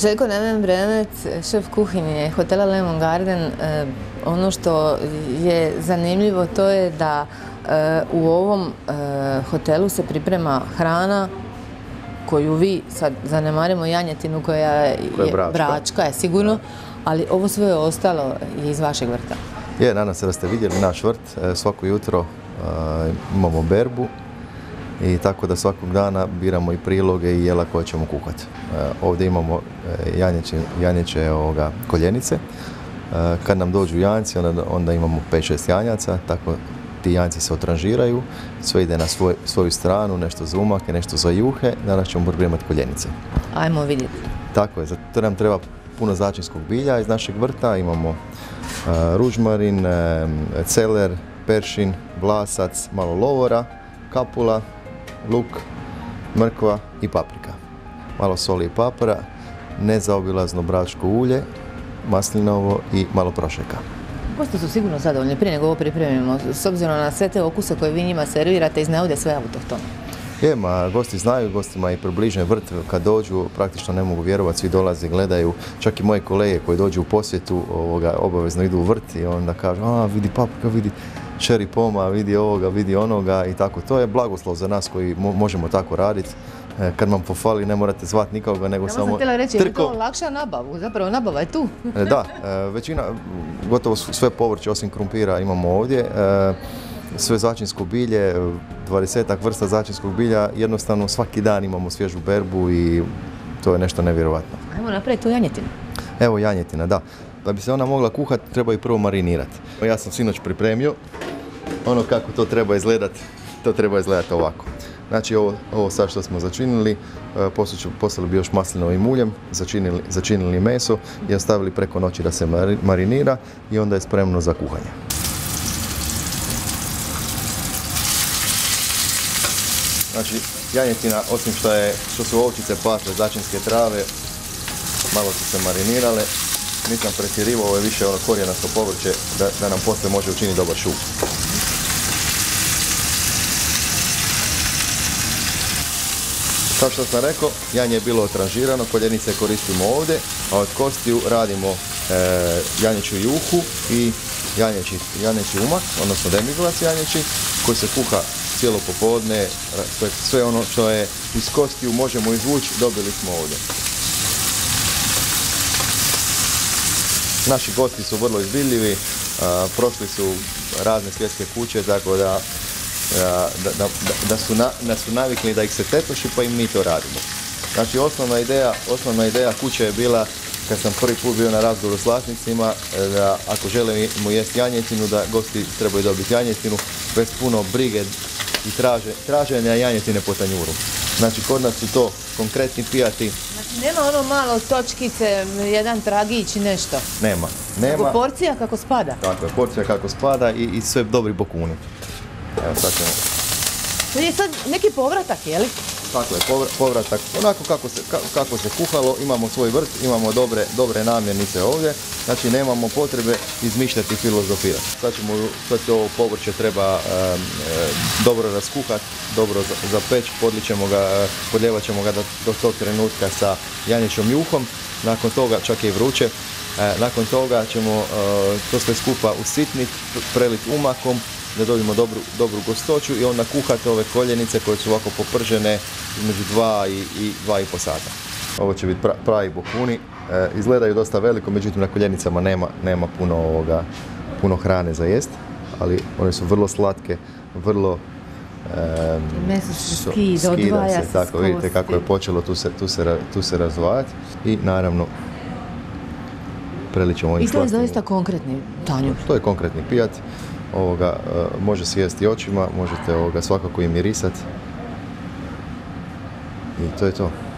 Željko Neven-Bremec, šef kuhinje hotela Lemon Garden, ono što je zanimljivo to je da u ovom hotelu se priprema hrana koju vi, sad zanemarimo janjetinu koja je bračka, je sigurno, ali ovo sve je ostalo iz vašeg vrta. Nadam se da ste vidjeli naš vrt, svako jutro imamo berbu i tako da svakog dana biramo i priloge i jela koje ćemo kuhati. Ovdje imamo janjeće koljenice. Kad nam dođu janjci, onda imamo 5-6 janjaca, tako ti janjci se otranžiraju, sve ide na svoju stranu, nešto za umake, nešto za juhe, danas ćemo pripremati koljenice. Ajmo vidjeti. Tako je, zato nam treba puno začinskog bilja iz našeg vrta, imamo ružmarin, celer, peršin, vlasac, malo lovora, kapula, luk, mrkva i paprika. Malo soli i papra, nezaobilazno bračko ulje, maslinovo i malo prošeka. Gosti su sigurno zadovoljni prije nego ovo pripremimo, s obzirom na sve te okuse koje vi njima servirate i znaju da je sve autohtono. Gosti znaju, gostima i približen vrt, kad dođu praktično ne mogu vjerovati, svi dolaze, gledaju, čak i moje kolege koji dođu u posjetu obavezno idu u vrt i onda kažu, vidi paprika, vidi cherry poma, vidi ovoga, vidi onoga i tako. To je blagoslov za nas koji možemo tako raditi. Kad vam pofali ne morate zvati nikoga, nego samo sam htjela reći, je to lakša nabavu, zapravo nabava je tu. Da, većina, gotovo sve povrće osim krumpira imamo ovdje. Sve začinsko bilje, 20-ak vrsta začinskog bilja, jednostavno svaki dan imamo svježu berbu i to je nešto nevjerovatno. Ajmo napraviti tu janjetinu. Evo janjetina, da. Da bi se ona mogla kuhati, treba i prvo marinirati. Ja sam sinoć pripremio ono kako to treba izgledati ovako. Znači ovo sad što smo začinili, poslali bi još maslinovim uljem, začinili meso i ostavili preko noći da se marinira i onda je spremno za kuhanje. Znači janjetina, osim što su ovčice pasle, začinske trave, malo su se marinirale, nisam pretjerivao, ovo je više korijenasto povrće da nam poslije može učiniti dobar šup. Kao što sam rekao, janje je bilo otranžirano, koljenice koristimo ovdje, a od kostiju radimo janjeću juhu i janjeći umak, odnosno demiglas janjeći, koji se kuha cijelo popodne, sve ono što je iz kostiju možemo izvući, dobili smo ovdje. Naši gosti su vrlo izbiljivi, prošli su razne svjetske kuće, tako da su navikli da ih se tetoši, pa im mi to radimo. Znači osnovna ideja kuće je bila, kad sam prvi put bio na razgovoru s vlasnicima, da ako želimo jesti janjetinu, da gosti trebaju dobiti janjetinu bez puno brige i traženja janjetine po tanjuru. Znači kod nas su to konkretni pijati. Znači nema ono malo točkice, jedan tragić i nešto? Nema. Nego porcija kako spada? Tako je, porcija kako spada i sve dobri bokuni. Evo sad ćemo. To je sad neki povratak, je li? Tako je, povratak. Onako kako se kuhalo, imamo svoj vrt, imamo dobre namirnice ovdje, znači nemamo potrebe izmišljati i filozofirati. Sad ovo povrće treba dobro raskuhati, dobro zapeći, podljevat ćemo ga do tog trenutka sa janjećom juhom, nakon toga čak je i vruće. Nakon toga ćemo to sve skupa usitniti, preliti umakom, da dobijemo dobru gostoću i onda kuhati ove koljenice koje su ovako popržene između 2 i 2,5 sata. Ovo će biti pravi bokuni, izgledaju dosta veliko, međutim na koljenicama nema puno hrane za jest, ali one su vrlo slatke, vrlo meso se skida, odvaja se. Tako, vidite kako je počelo tu se razdvajati i naravno prelićemo ovim slatkim. I to je zaista konkretni tanjur. To je konkretni pijat. Može se jesti očima, možete svakako i mirisati i to je to.